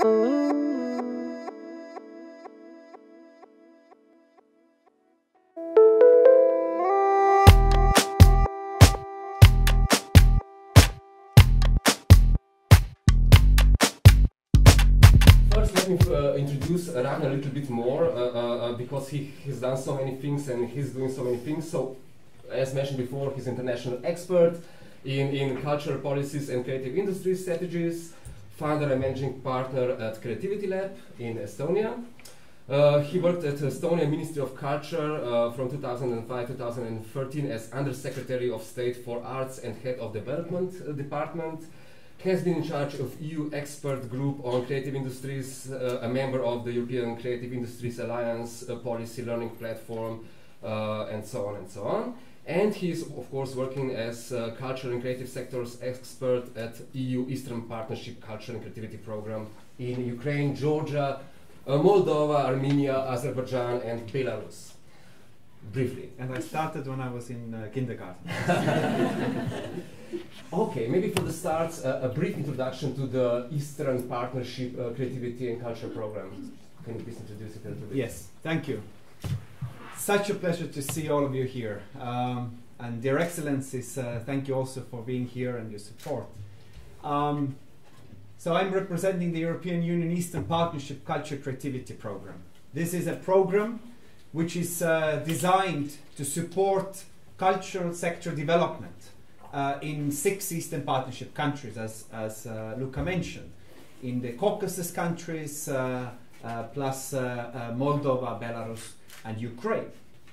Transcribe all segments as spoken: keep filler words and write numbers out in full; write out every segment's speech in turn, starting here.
Let me uh, introduce Ran a little bit more uh, uh, because he has done so many things and he's doing so many things. So, as mentioned before, he's an international expert in, in cultural policies and creative industry strategies, founder and managing partner at Creativity Lab in Estonia. Uh, he worked at Estonian Ministry of Culture uh, from two thousand five to two thousand thirteen as Undersecretary of State for Arts and Head of Development uh, Department. Has been in charge of E U expert group on creative industries, uh, a member of the European Creative Industries Alliance, a policy learning platform, uh, and so on and so on. And he's of course working as uh, cultural and creative sectors expert at E U Eastern Partnership Culture and Creativity Program in Ukraine, Georgia, uh, Moldova, Armenia, Azerbaijan, and Belarus. Briefly. And I started when I was in uh, kindergarten. Okay, maybe for the start, uh, a brief introduction to the Eastern Partnership uh, Creativity and Culture Program. Can you please introduce it a little bit? Yes, thank you. Such a pleasure to see all of you here. Um, and Dear Excellencies, uh, thank you also for being here and your support. Um, so I'm representing the European Union Eastern Partnership Culture Creativity Program. This is a program which is uh, designed to support cultural sector development Uh, in six Eastern Partnership countries, as, as uh, Luka mentioned, in the Caucasus countries, uh, uh, plus uh, uh, Moldova, Belarus, and Ukraine.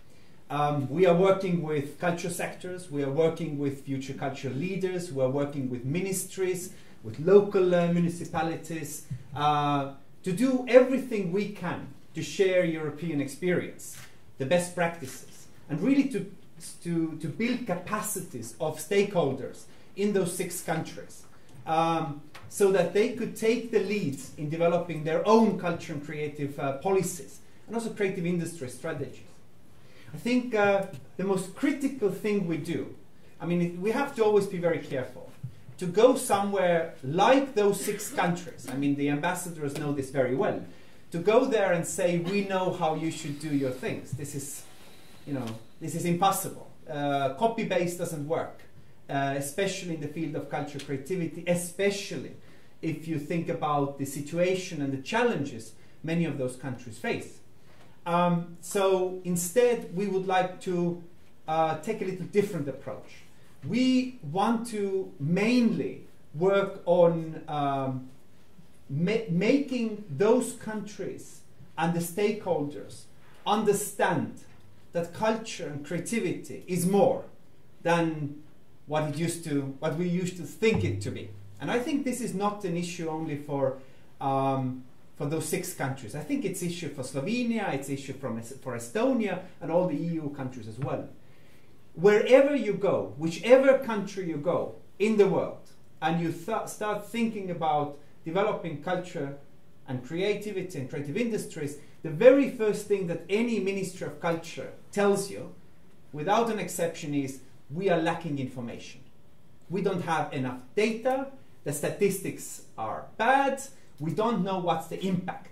Um, we are working with culture sectors, we are working with future cultural leaders, we are working with ministries, with local uh, municipalities, uh, to do everything we can to share European experience, the best practices, and really to To, to build capacities of stakeholders in those six countries um, so that they could take the lead in developing their own culture and creative uh, policies and also creative industry strategies. I think uh, the most critical thing we do, I mean, it, we have to always be very careful to go somewhere like those six countries. I mean, the ambassadors know this very well. To go there and say, we know how you should do your things. This is, you know, This is impossible. Uh, Copy-paste doesn't work, uh, especially in the field of culture creativity, especially if you think about the situation and the challenges many of those countries face. Um, so instead, we would like to uh, take a little different approach. We want to mainly work on um, ma making those countries and the stakeholders understand that culture and creativity is more than what it used to, what we used to think it to be. And I think this is not an issue only for um, for those six countries. I think it's issue for Slovenia, it's issue from for Estonia, and all the E U countries as well. Wherever you go, whichever country you go in the world, and you th start thinking about developing culture and creativity and creative industries, the very first thing that any Ministry of Culture tells you, without an exception, is we are lacking information. We don't have enough data, the statistics are bad, we don't know what's the impact.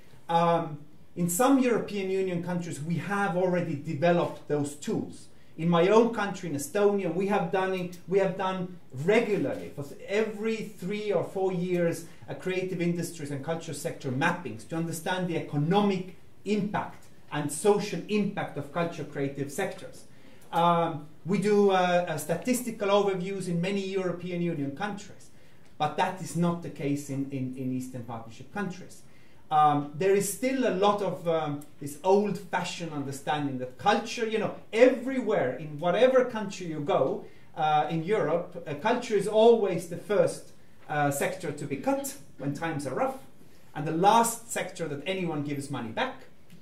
Um, in some European Union countries, we have already developed those tools. In my own country, in Estonia, we have done it, we have done regularly, for every three or four years, a creative industries and culture sector mappings to understand the economic impact and social impact of culture creative sectors. Um, we do uh, uh, statistical overviews in many European Union countries, but that is not the case in, in, in Eastern Partnership countries. Um, there is still a lot of um, this old-fashioned understanding that culture, you know, everywhere, in whatever country you go uh, in Europe, uh, culture is always the first uh, sector to be cut when times are rough, and the last sector that anyone gives money back.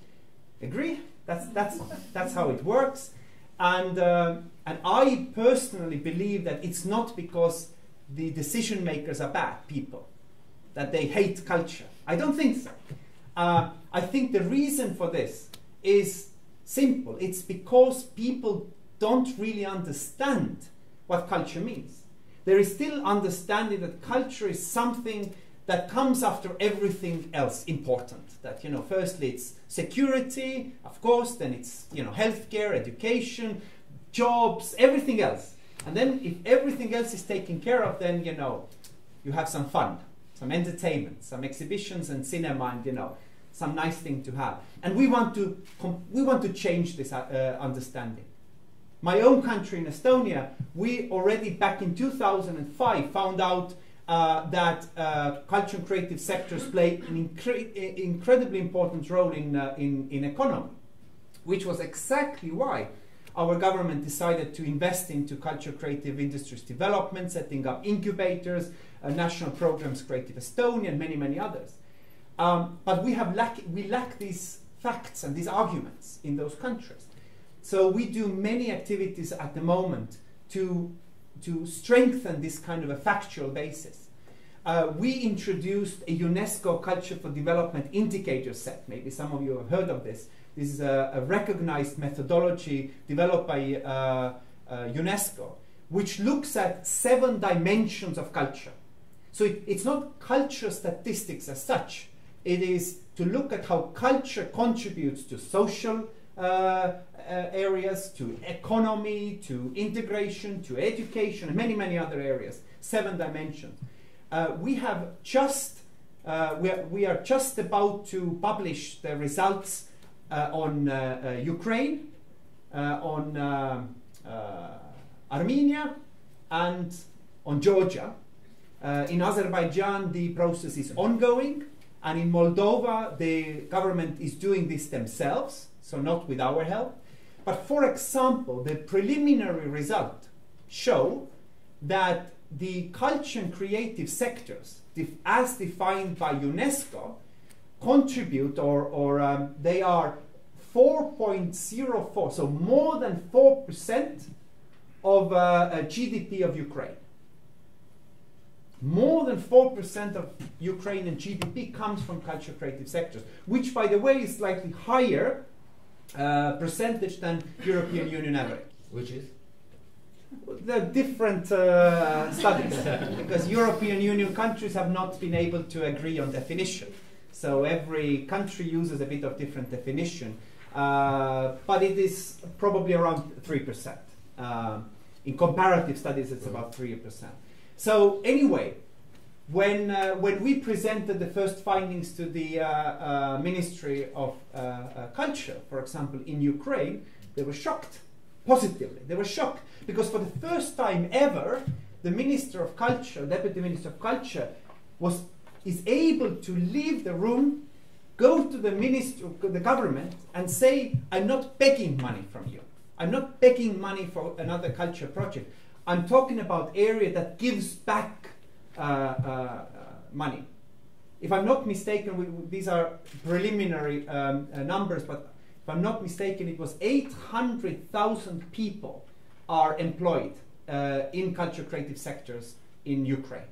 Agree? That's, that's, that's how it works. And, uh, and I personally believe that it's not because the decision makers are bad people, that they hate culture. I don't think so. Uh, I think the reason for this is simple. It's because people don't really understand what culture means. There is still understanding that culture is something that comes after everything else important. That, you know, firstly it's security, of course, then it's, you know, healthcare, education, jobs, everything else. And then if everything else is taken care of, then, you know, you have some fun, some entertainment, some exhibitions and cinema, and, you know, some nice thing to have. And we want to, we want to change this uh, understanding. My own country in Estonia, we already back in two thousand five found out uh, that uh, culture and creative sectors play an incre incredibly important role in, uh, in, in economy, which was exactly why our government decided to invest into culture creative industries development, setting up incubators, uh, national programs, Creative Estonia, and many, many others. Um, but we, have lack, we lack these facts and these arguments in those countries. So we do many activities at the moment to, to strengthen this kind of a factual basis. Uh, we introduced a UNESCO Culture for Development indicator set. Maybe some of you have heard of this. This is a, a recognized methodology developed by uh, uh, UNESCO, which looks at seven dimensions of culture. So it, it's not culture statistics as such. It is to look at how culture contributes to social uh, uh, areas, to economy, to integration, to education, and many, many other areas. Seven dimensions. Uh, we have just, uh, we, are, we are just about to publish the results uh, on uh, uh, Ukraine, uh, on uh, uh, Armenia, and on Georgia. Uh, in Azerbaijan, the process is ongoing. And in Moldova, the government is doing this themselves, so not with our help. But for example, the preliminary result show that the culture and creative sectors, as defined by UNESCO, contribute, or, or um, they are four point zero four, so more than four percent of uh, G D P of Ukraine. More than four percent of Ukrainian G D P comes from culture creative sectors, which, by the way, is slightly higher uh, percentage than European Union average. Which is? There are different uh, studies, because European Union countries have not been able to agree on definition. So every country uses a bit of different definition, uh, but it is probably around three percent. Uh, in comparative studies, it's about three percent. So anyway, when, uh, when we presented the first findings to the uh, uh, Ministry of uh, uh, Culture, for example, in Ukraine, they were shocked, positively. They were shocked, because for the first time ever, the Minister of Culture, Deputy Minister of Culture, was, is able to leave the room, go to the minister, the government, and say, I'm not begging money from you. I'm not begging money for another culture project. I'm talking about area that gives back uh, uh, money. If I'm not mistaken, we, these are preliminary um, uh, numbers, but if I'm not mistaken, it was eight hundred thousand people are employed uh, in culture creative sectors in Ukraine.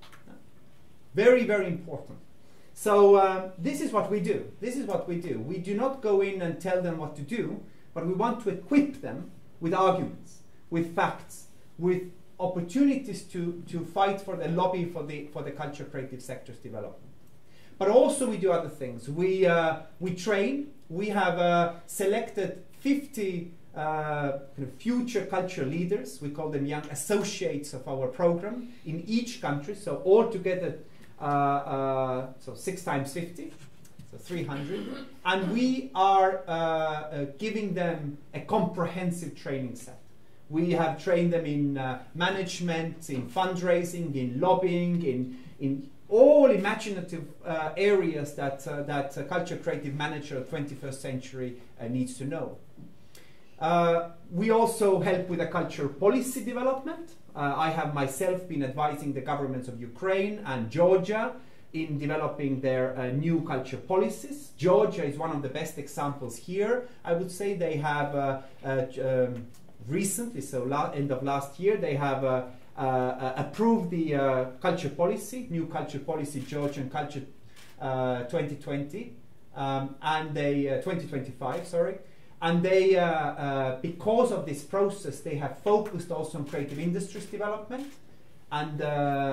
Very, very important. So um, this is what we do. This is what we do. We do not go in and tell them what to do, but we want to equip them with arguments, with facts, with opportunities to, to fight for the lobby for the, for the culture creative sector's development. But also we do other things. We, uh, we train. We have uh, selected fifty uh, future culture leaders. We call them young associates of our program in each country. So altogether, uh, uh, so six times fifty, so three hundred. And we are uh, uh, giving them a comprehensive training set. We have trained them in uh, management, in fundraising, in lobbying, in, in all imaginative uh, areas that, uh, that a culture creative manager of the twenty-first century uh, needs to know. Uh, we also help with a culture policy development. Uh, I have myself been advising the governments of Ukraine and Georgia in developing their uh, new culture policies. Georgia is one of the best examples here. I would say they have uh, uh, um, recently, so la end of last year, they have uh, uh, approved the uh, culture policy, new culture policy, Georgian Culture uh, twenty twenty, um, and they uh, twenty twenty-five, sorry, and they, uh, uh, because of this process, they have focused also on creative industries development, and uh,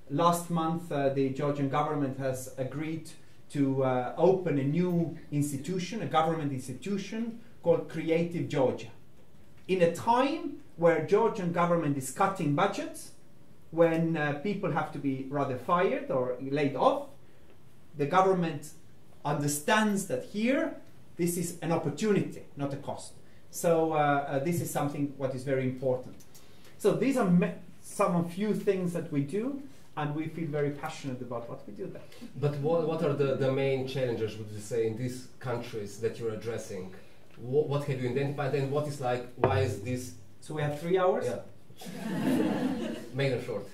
last month, uh, the Georgian government has agreed to uh, open a new institution, a government institution called Creative Georgia. In a time where Georgian government is cutting budgets, when uh, people have to be rather fired or laid off, the government understands that here this is an opportunity, not a cost. So uh, uh, this is something what is very important. So these are me some of few things that we do, and we feel very passionate about what we do there. But what, what are the, the main challenges, would you say, in these countries that you're addressing? What, what have you identified, and what is like, why is this? So we have three hours? Yeah. Make them short.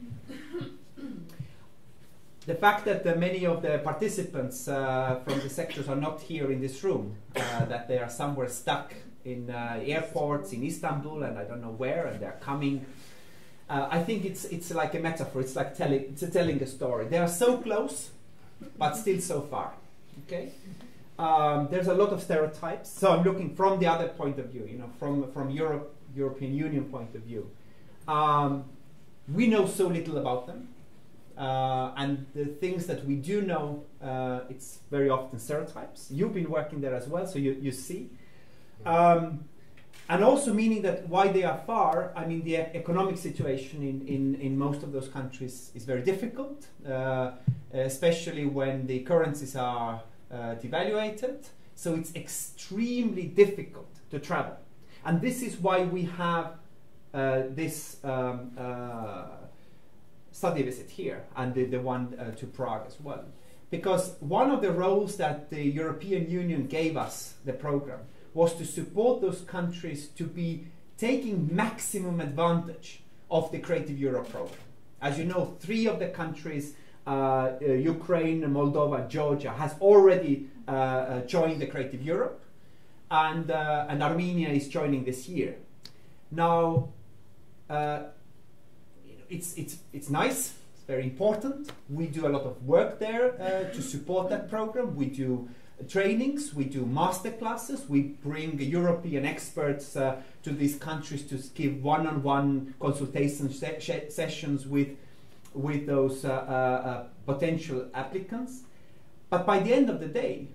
The fact that uh, many of the participants uh, from the sectors are not here in this room, uh, that they are somewhere stuck in uh, airports in Istanbul and I don't know where, and they're coming. Uh, I think it's it's like a metaphor. It's like telling it's a telling a story. They are so close, but still so far. Okay. Um, there's a lot of stereotypes. So I'm looking from the other point of view. You know, from from Europe, European Union point of view. Um, we know so little about them. Uh, and the things that we do know, uh, it's very often stereotypes. You've been working there as well, so you, you see. Um, and also meaning that why they are far, I mean, the economic situation in, in, in most of those countries is very difficult, uh, especially when the currencies are uh, devaluated. So it's extremely difficult to travel. And this is why we have uh, this um, uh, study visit here, and the, the one uh, to Prague as well. Because one of the roles that the European Union gave us, the program, was to support those countries to be taking maximum advantage of the Creative Europe program. As you know, three of the countries, uh, uh, Ukraine, Moldova, Georgia, has already uh, uh, joined the Creative Europe, and, uh, and Armenia is joining this year. Now, uh, It's, it's, it's nice, it's very important. We do a lot of work there uh, to support that program. We do uh, trainings, we do master classes, we bring European experts uh, to these countries to give one-on-one consultation se sessions with, with those uh, uh, uh, potential applicants. But by the end of the day,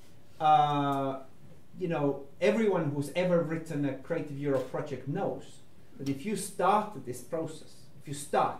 uh, you know, everyone who's ever written a Creative Europe project knows that if you start this process, if you start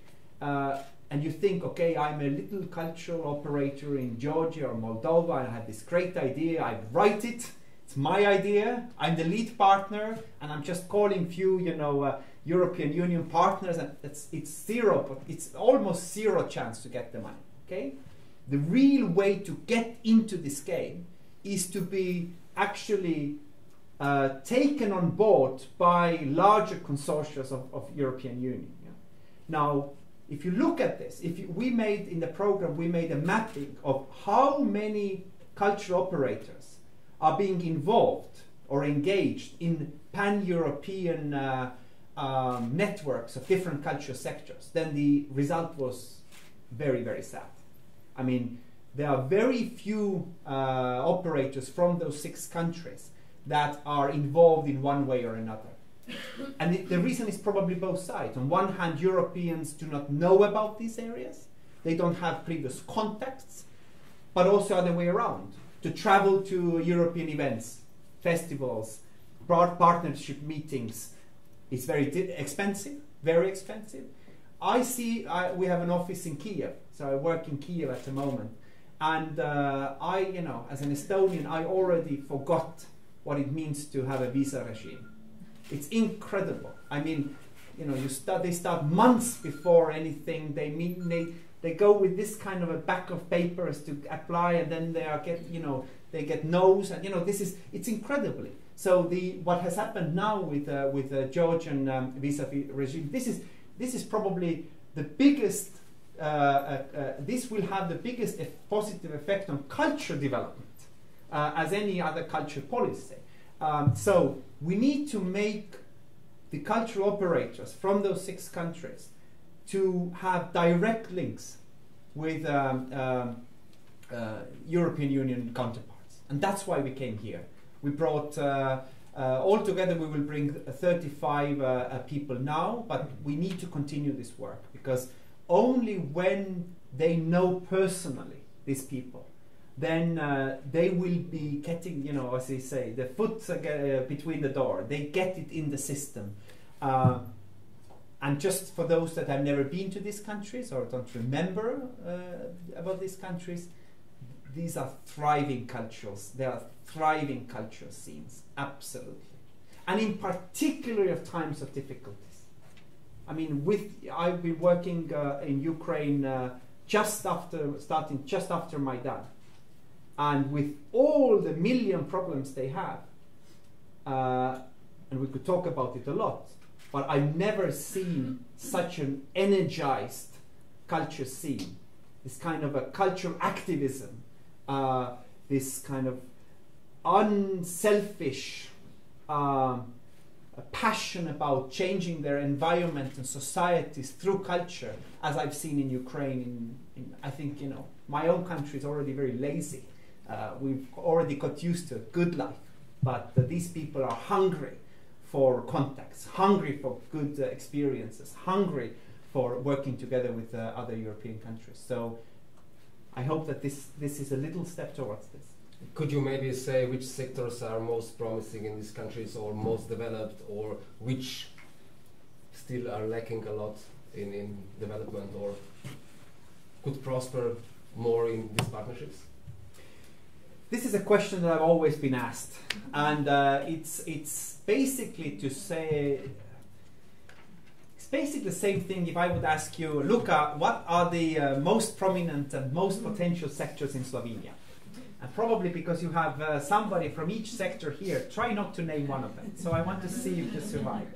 uh, and you think, okay, I'm a little cultural operator in Georgia or Moldova, and I have this great idea, I write it, it's my idea, I'm the lead partner, and I'm just calling few, you know, uh, European Union partners, and it's, it's zero, but it's almost zero chance to get the money, okay? The real way to get into this game is to be actually uh, taken on board by larger consortia of, of European Union. Now, if you look at this, if you, we made in the program, we made a mapping of how many cultural operators are being involved or engaged in pan-European uh, um, networks of different cultural sectors, then the result was very, very sad. I mean, there are very few uh, operators from those six countries that are involved in one way or another. And it, the reason is probably both sides. On one hand, Europeans do not know about these areas. They don't have previous contacts, but also other way around. To travel to European events, festivals, partnership meetings is very expensive, very expensive. I see, I, we have an office in Kiev, so I work in Kiev at the moment. And uh, I, you know, as an Estonian, I already forgot what it means to have a visa regime. It's incredible. I mean, you know, you start. They start months before anything. They meet. They they go with this kind of a back of papers to apply, and then they are get. You know, they get no's, and you know, this is. It's incredibly. So the what has happened now with uh, with the Georgian um, visa regime. This is this is probably the biggest. Uh, uh, uh, this will have the biggest e positive effect on culture development uh, as any other culture policy. Um, so we need to make the cultural operators from those six countries to have direct links with um, um, uh, European Union counterparts. And that's why we came here. We brought, uh, uh, altogether we will bring thirty-five uh, uh, people now, but we need to continue this work because only when they know personally these people, then uh, they will be getting, you know, as they say, the foot uh, between the door. They get it in the system. Uh, and just for those that have never been to these countries or don't remember uh, about these countries, these are thriving cultures. They are thriving cultural scenes, absolutely. And in particular of times of difficulties. I mean, with I've been working uh, in Ukraine uh, just after, starting just after Maidan. And with all the million problems they have, uh, and we could talk about it a lot, but I've never seen such an energized culture scene, this kind of a cultural activism, uh, this kind of unselfish uh, passion about changing their environment and societies through culture, as I've seen in Ukraine. In, in, I think, you know, my own country is already very lazy. Uh, we've already got used to a good life, but uh, these people are hungry for contacts, hungry for good uh, experiences, hungry for working together with uh, other European countries. So I hope that this, this is a little step towards this. Could you maybe say which sectors are most promising in these countries or most developed, or which still are lacking a lot in, in development or could prosper more in these partnerships? This is a question that I've always been asked, and uh, it's it's basically to say it's basically the same thing if I would ask you, Luca, what are the uh, most prominent and most potential sectors in Slovenia? And probably because you have uh, somebody from each sector here, try not to name one of them. So I want to see if you survive.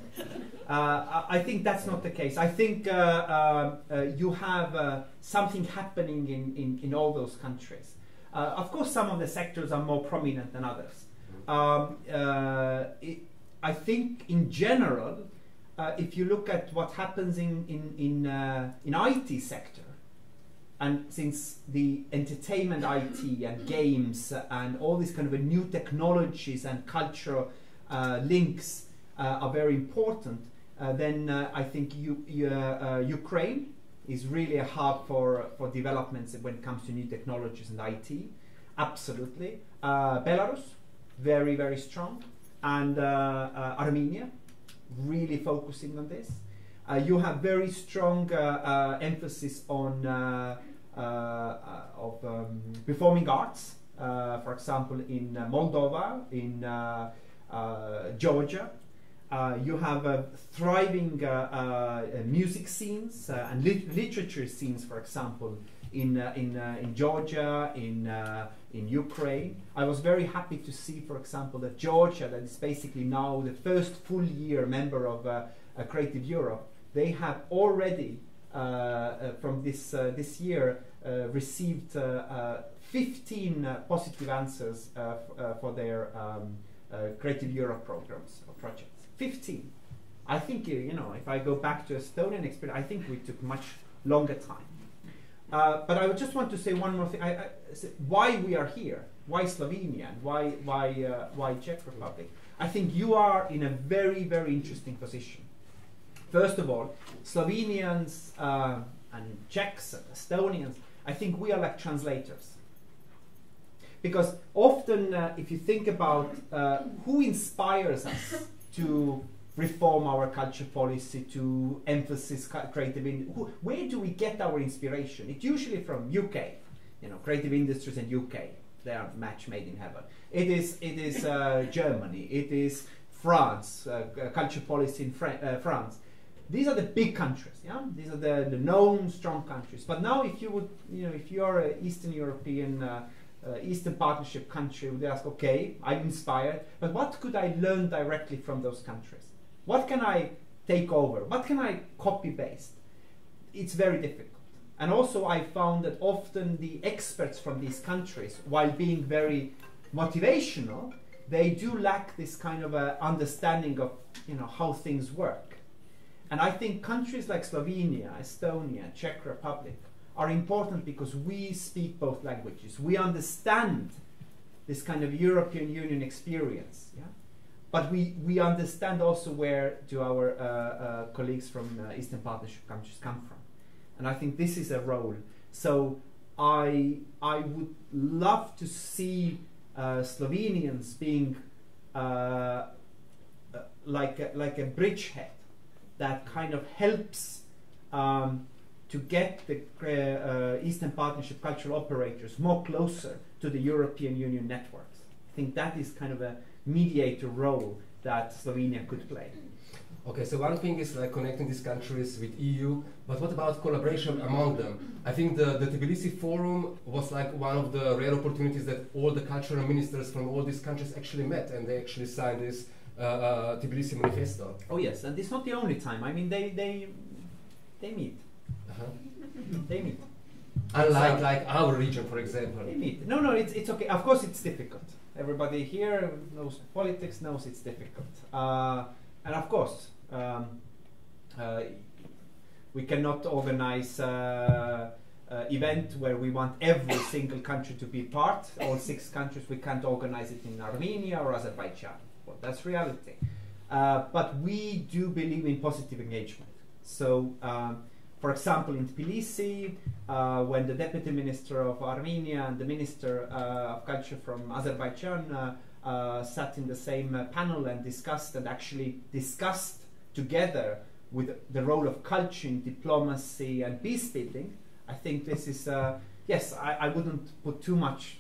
Uh, I think that's not the case. I think uh, uh, uh, you have uh, something happening in, in, in all those countries. Uh, of course, some of the sectors are more prominent than others. Um, uh, it, I think, in general, uh, if you look at what happens in in in, uh, in I T sector, and since the entertainment I T and games and all these kind of uh, new technologies and cultural uh, links uh, are very important, uh, then uh, I think you, you, uh, uh, Ukraine is really a hub for, for developments when it comes to new technologies and I T. Absolutely. Uh, Belarus, very, very strong. And uh, uh, Armenia, really focusing on this. Uh, you have very strong uh, uh, emphasis on uh, uh, uh, of um, performing arts, uh, for example, in uh, Moldova, in uh, uh, Georgia. Uh, you have uh, thriving uh, uh, music scenes uh, and lit literature scenes, for example, in uh, in uh, in Georgia, in uh, in Ukraine. I was very happy to see, for example, that Georgia, that is basically now the first full year member of uh, uh, Creative Europe, they have already uh, uh, from this uh, this year uh, received uh, uh, fifteen uh, positive answers uh, uh, for their um, uh, Creative Europe programs or projects. fifteen. I think, you know, if I go back to Estonian experience, I think we took much longer time. Uh, but I would just want to say one more thing. I, I, why we are here? Why Slovenia? And why why uh, why Czech Republic? I think you are in a very very interesting position. First of all, Slovenians uh, and Czechs and Estonians, I think we are like translators. Because often, uh, if you think about uh, who inspires us to reform our culture policy, to emphasize creative in who, where do we get our inspiration? It's usually from U K, you know, creative industries in U K. They are match made in heaven. It is it is uh, Germany. It is France. Uh, culture policy in Fra uh, France. These are the big countries. Yeah, these are the, the known strong countries. But now, if you would, you know, if you are an Eastern European. Uh, Uh, Eastern Partnership country, would ask, okay, I'm inspired, but what could I learn directly from those countries? What can I take over? What can I copy paste? It's very difficult. And also I found that often the experts from these countries, while being very motivational, they do lack this kind of a understanding of, you know, how things work. And I think countries like Slovenia, Estonia, Czech Republic are important because we speak both languages. We understand this kind of European Union experience, yeah? But we, we understand also where do our uh, uh, colleagues from uh, Eastern Partnership countries come from. and I think this is a role. So I I would love to see uh, Slovenians being uh, uh, like a, like a bridgehead that kind of helps um, to get the uh, uh, Eastern Partnership cultural operators more closer to the European Union networks. I think that is kind of a mediator role that Slovenia could play. Okay, so one thing is like connecting these countries with E U, but what about collaboration among them? I think the, the Tbilisi Forum was like one of the rare opportunities that all the cultural ministers from all these countries actually met, and they actually signed this uh, uh, Tbilisi Manifesto. Oh yes, and it's not the only time. I mean, they they they meet. Uh-huh. They meet. Unlike So- like our region, for example. They meet. No, no, it's it's okay. Of course, it's difficult. Everybody here knows politics, knows it's difficult, uh, and of course. Um, uh, we cannot organize uh, uh, event where we want every single country to be part, all six countries. We can't organize it in Armenia or Azerbaijan. Well, that's reality. Uh, but we do believe in positive engagement. So, um, for example, in Tbilisi, uh, when the deputy minister of Armenia and the minister uh, of culture from Azerbaijan uh, uh, sat in the same uh, panel and discussed and actually discussed together with the role of culture in diplomacy and peace building, I think this is, uh, yes, I, I wouldn't put too much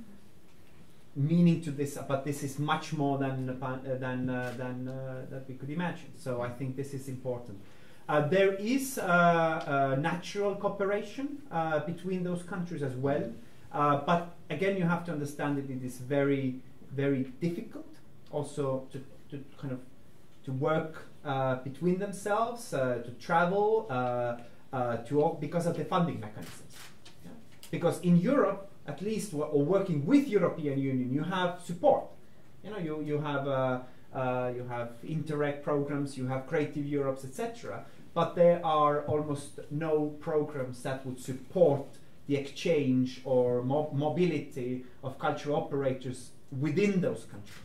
meaning to this, but this is much more than, uh, than, uh, than uh, that we could imagine. So I think this is important. Uh, there is uh, uh, natural cooperation uh, between those countries as well, uh, but again, you have to understand that it is very, very difficult also to, to kind of to work uh, between themselves, uh, to travel, uh, uh, to all, because of the funding mechanisms. Yeah? Because in Europe, at least, or working with European Union, you have support. You know, you you have uh, uh, you have Interreg programs, you have Creative Europes, et cetera. But there are almost no programs that would support the exchange or mo mobility of cultural operators within those countries.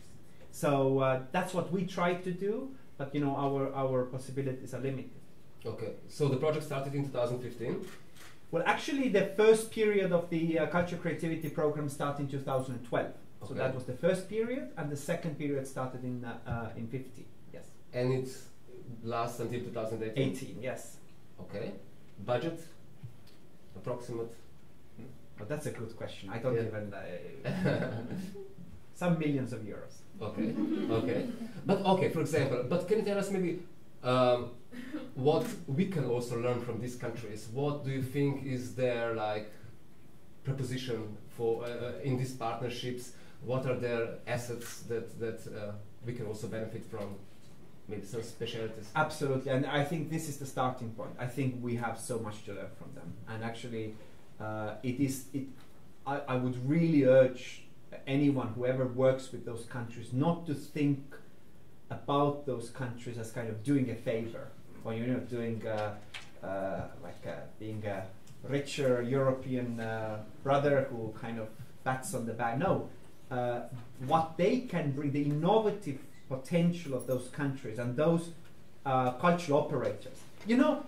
So uh, that's what we try to do, but you know our our possibilities are limited. Okay, so the project started in two thousand fifteen. Well, actually, the first period of the uh, Culture Creativity Program started in two thousand twelve. So Okay. that was the first period, and the second period started in uh, uh, in fifteen. Yes. And it lasts until two thousand eighteen? eighteen. Yes. Okay. Budget? Approximate? But that's a good question. I don't Yeah. even. Uh, some millions of euros. Okay, okay. But okay, for example, but can you tell us maybe um, what we can also learn from these countries? What do you think is their like proposition for uh, in these partnerships? What are their assets that that uh, we can also benefit from? Maybe some specialities. Absolutely, and I think this is the starting point. I think we have so much to learn from them, and actually, uh, it is. It. I, I would really urge anyone who ever works with those countries not to think about those countries as kind of doing a favor, or you know, doing uh, uh, like uh, being a richer European uh, brother who kind of pats on the back. No, uh, what they can bring, the innovative potential of those countries and those uh, cultural operators. You know,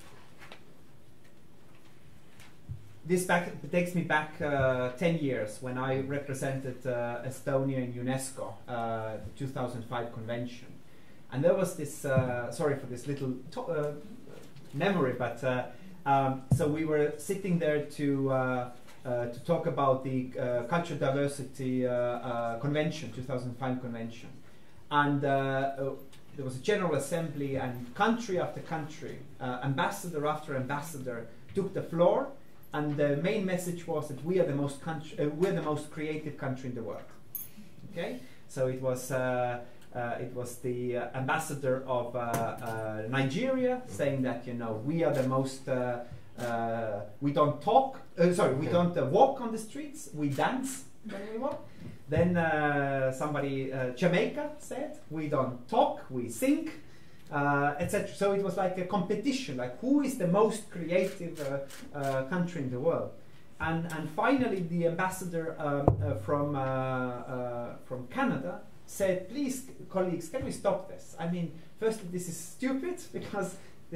this back, takes me back uh, ten years when I represented uh, Estonia in UNESCO, uh, the two thousand five convention. And there was this, uh, sorry for this little to uh, memory, but uh, um, so we were sitting there to, uh, uh, to talk about the uh, Cultural Diversity uh, uh, Convention, two thousand five convention. And uh, uh, there was a general assembly, and country after country, uh, ambassador after ambassador took the floor. And the main message was that we are the most country, uh, we're the most creative country in the world. Okay, so it was uh, uh, it was the uh, ambassador of uh, uh, Nigeria saying that you know we are the most. Uh, uh, we don't talk. Uh, sorry, we don't uh, walk on the streets. We dance when we walk. Then uh, somebody uh, Jamaica said we don't talk. We sing. Uh, et cetera. So it was like a competition, like who is the most creative uh, uh, country in the world, and and finally the ambassador um, uh, from uh, uh, from Canada said, "Please, colleagues, can we stop this? I mean, firstly, this is stupid because this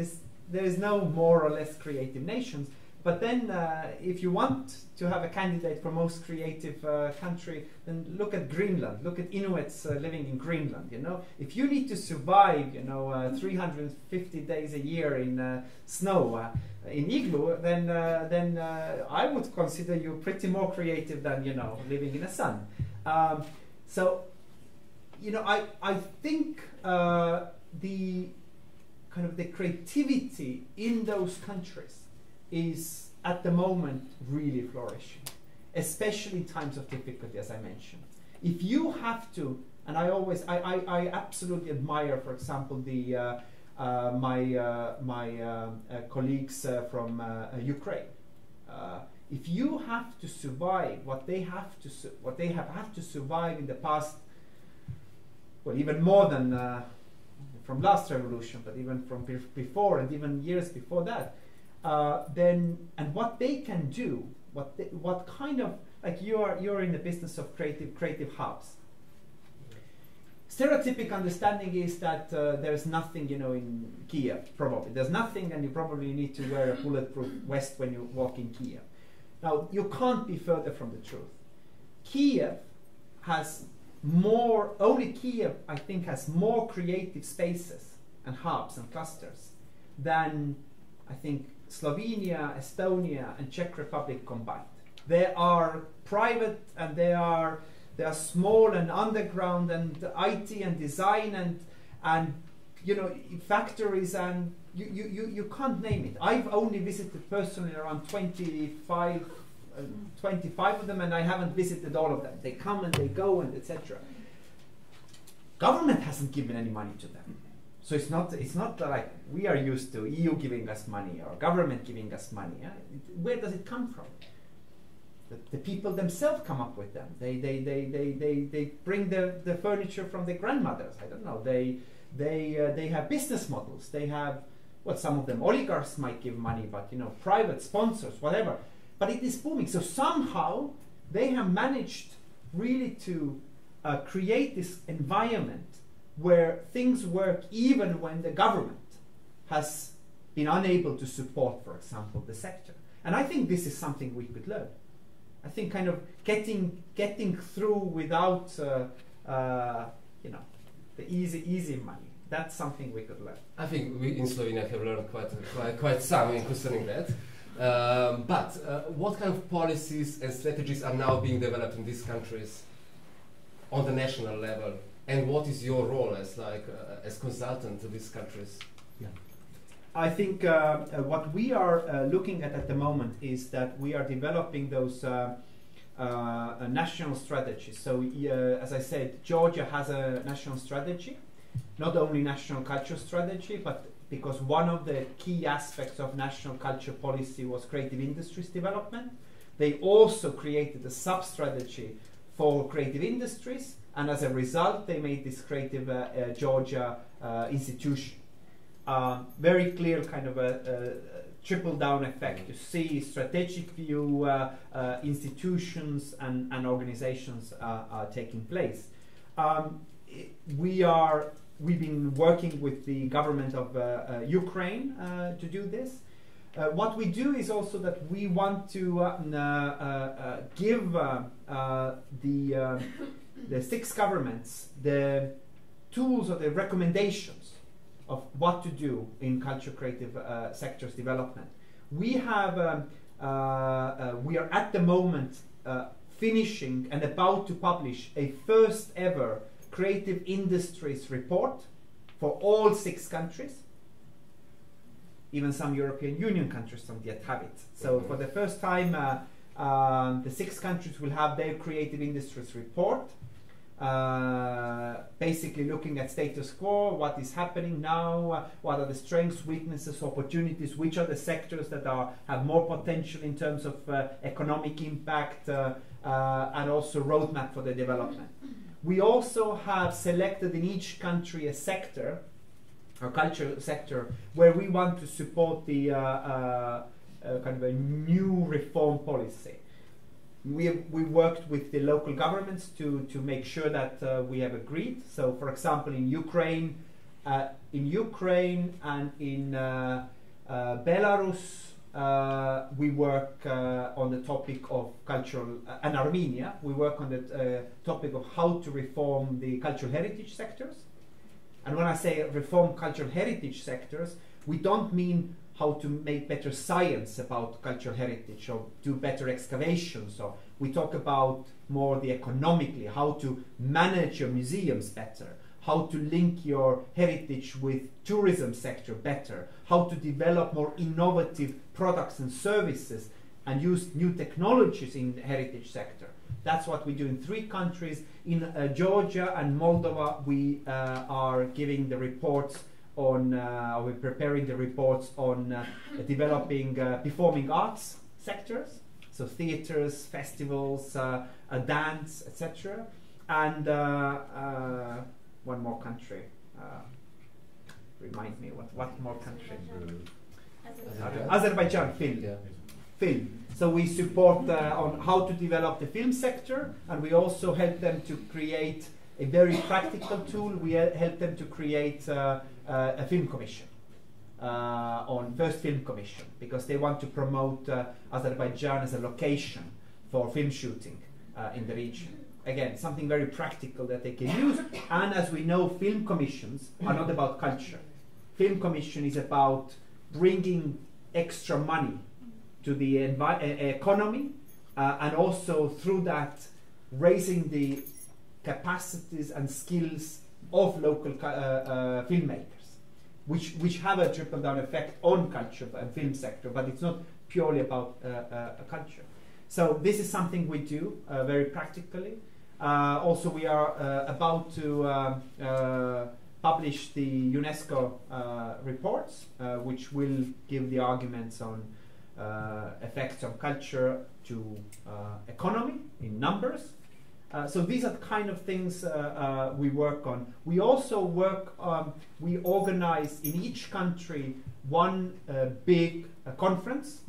there is no more or less creative nations. But then, uh, if you want to have a candidate for most creative uh, country, then look at Greenland. Look at Inuits uh, living in Greenland. You know, if you need to survive, you know, uh, three hundred fifty days a year in uh, snow uh, in igloo, then uh, then uh, I would consider you pretty more creative than, you know, living in the sun. Um, so, you know, I I think uh, the kind of the creativity in those countries is at the moment really flourishing, especially in times of difficulty, as I mentioned. If you have to, and I always, I, I, I absolutely admire, for example, the uh, uh, my uh, my uh, uh, colleagues uh, from uh, uh, Ukraine. Uh, if you have to survive what they have to, su what they have had to survive in the past, well, even more than uh, from last revolution, but even from be before and even years before that. Uh, then and what they can do, what they, what kind of, like, you are you're in the business of creative creative hubs. Stereotypic understanding is that uh, there's nothing, you know, in Kiev. Probably there's nothing, and you probably need to wear a bulletproof vest when you walk in Kiev. Now, you can't be further from the truth. Kiev has more. Only Kiev, I think, has more creative spaces and hubs and clusters than, I think, Slovenia, Estonia, and Czech Republic combined. They are private, and they are they are small and underground, and I T and design and and you know, factories, and you you you, you can't name it. I've only visited personally around twenty-five, uh, twenty-five of them, and I haven't visited all of them. They come and they go, and et cetera. Government hasn't given any money to them. So it's not, it's not like we are used to E U giving us money or government giving us money. Yeah? Where does it come from? The, the people themselves come up with them. They, they, they, they, they, they bring the, the furniture from their grandmothers. I don't know. They, they, uh, they have business models. They have, well, some of them oligarchs might give money, but, you know, private sponsors, whatever. But it is booming. So somehow they have managed really to uh, create this environment where things work even when the government has been unable to support, for example, the sector. And I think this is something we could learn. I think kind of getting getting through without uh, uh, you know, the easy easy money. That's something we could learn. I think we in Slovenia have learned quite quite, quite some concerning that. Um, but uh, what kind of policies and strategies are now being developed in these countries on the national level? And what is your role as like uh, as consultant to these countries? Yeah. I think uh, uh, what we are uh, looking at at the moment is that we are developing those uh, uh, national strategies. So, uh, as I said, Georgia has a national strategy, not only national culture strategy, but because one of the key aspects of national culture policy was creative industries development. They also created a sub-strategy for creative industries. And as a result, they made this Creative uh, uh, Georgia uh, institution. Uh, very clear kind of a, a trickle-down effect. You see strategic view, uh, uh, institutions and, and organizations uh, are taking place. Um, we are, we've been working with the government of uh, uh, Ukraine uh, to do this. Uh, what we do is also that we want to uh, uh, uh, give uh, uh, the uh, the six governments the tools or the recommendations of what to do in culture creative uh, sectors development. We have um, uh, uh, we are at the moment uh, finishing and about to publish a first ever creative industries report for all six countries. Even some European Union countries don't yet have it. So for the first time, uh, um, the six countries will have their creative industries report, uh, basically looking at status quo, what is happening now, uh, what are the strengths, weaknesses, opportunities, which are the sectors that are have more potential in terms of uh, economic impact, uh, uh, and also roadmap for the development. We also have selected in each country a sector, our culture sector, where we want to support the uh, uh, uh, kind of a new reform policy. We have, we worked with the local governments to to make sure that uh, we have agreed. So, for example, in Ukraine, uh, in Ukraine and in uh, Uh, Belarus, uh, we work uh, on the topic of cultural, uh, and Armenia, we work on the uh, topic of how to reform the cultural heritage sectors. And when I say reform cultural heritage sectors, we don't mean how to make better science about cultural heritage or do better excavations. Or we talk about more the economically, how to manage your museums better, how to link your heritage with tourism sector better, how to develop more innovative products and services and use new technologies in the heritage sector. That's what we do in three countries. In uh, Georgia and Moldova, we uh, are giving the reports on, uh, we're preparing the reports on uh, developing uh, performing arts sectors, so theaters, festivals, uh, uh, dance, et cetera. And uh, uh, one more country. Uh, remind me, what, what more country? Azerbaijan. Azerbaijan, film. Yeah. Film. So we support uh, on how to develop the film sector, and we also help them to create a very practical tool. We uh, help them to create uh, uh, a film commission, uh, on first film commission, because they want to promote uh, Azerbaijan as a location for film shooting uh, in the region. Again, something very practical that they can use. And as we know, film commissions are not about culture. Film commission is about bringing extra money to the envi uh, economy, uh, and also through that raising the capacities and skills of local uh, uh, filmmakers, which, which have a trickle-down effect on culture and film sector, but it's not purely about uh, uh, culture. So this is something we do uh, very practically. Uh, also, we are uh, about to uh, uh, publish the UNESCO uh, reports, uh, which will give the arguments on uh, effects on culture to uh, economy in numbers. Uh, so these are the kind of things uh, uh, we work on. We also work, um, we organize in each country one uh, big uh, conference.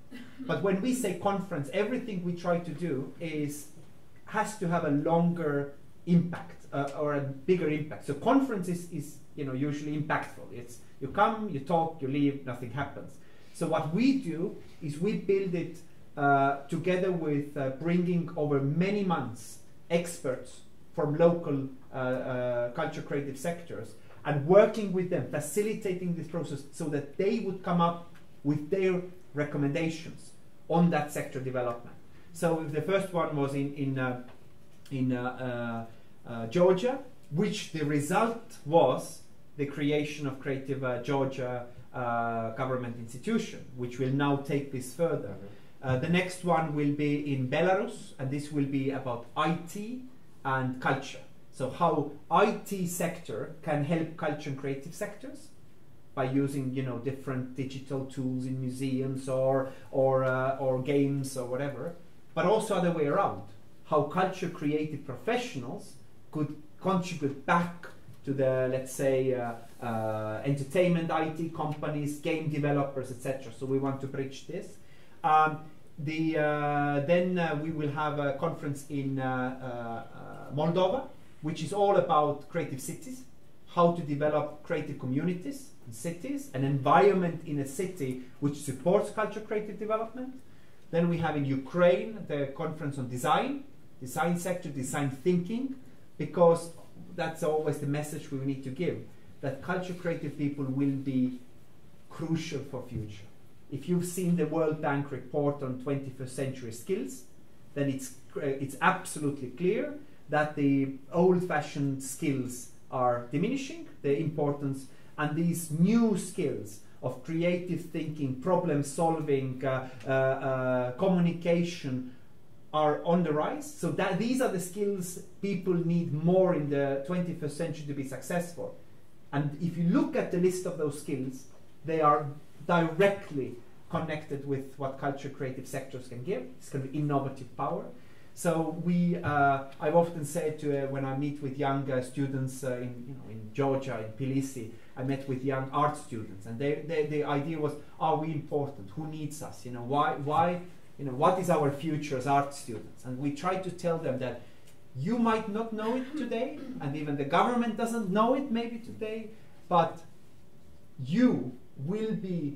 But when we say conference, everything we try to do is has to have a longer impact uh, or a bigger impact. So conference is, is you know, usually impactful. It's you come, you talk, you leave, nothing happens. So what we do is we build it uh, together with uh, bringing over many months experts from local uh, uh, culture creative sectors and working with them, facilitating this process so that they would come up with their recommendations on that sector development. So the first one was in in uh, in uh, uh, uh, Georgia, which the result was the creation of Creative uh, Georgia uh, Government Institution, which will now take this further. Uh, the next one will be in Belarus, and this will be about I T and culture. So how I T sector can help culture and creative sectors by using, you know, different digital tools in museums or or uh, or games or whatever, but also other way around, how culture creative professionals could contribute back to the, let's say, uh, uh, entertainment I T companies, game developers, et cetera. So we want to bridge this. Um, the uh, then uh, we will have a conference in uh, uh, uh, Moldova, which is all about creative cities, how to develop creative communities in cities, an environment in a city which supports culture creative development. Then we have in Ukraine the conference on design, design sector, design thinking, because that's always the message we need to give, that culture creative people will be crucial for future. If you've seen the World Bank report on twenty-first century skills, then it's, uh, it's absolutely clear that the old-fashioned skills are diminishing, the importance, and these new skills of creative thinking, problem solving, uh, uh, uh, communication are on the rise. So that these are the skills people need more in the twenty-first century to be successful. And if you look at the list of those skills, they are directly connected with what culture creative sectors can give. It's going to be innovative power. So we, uh, I've often said to uh, when I meet with young uh, students uh, in, you know, in Georgia, in Tbilisi, I met with young art students, and they, they, the idea was, are we important? Who needs us? You know, why, why, you know, what is our future as art students? And we try to tell them that you might not know it today, and even the government doesn't know it maybe today, but you will be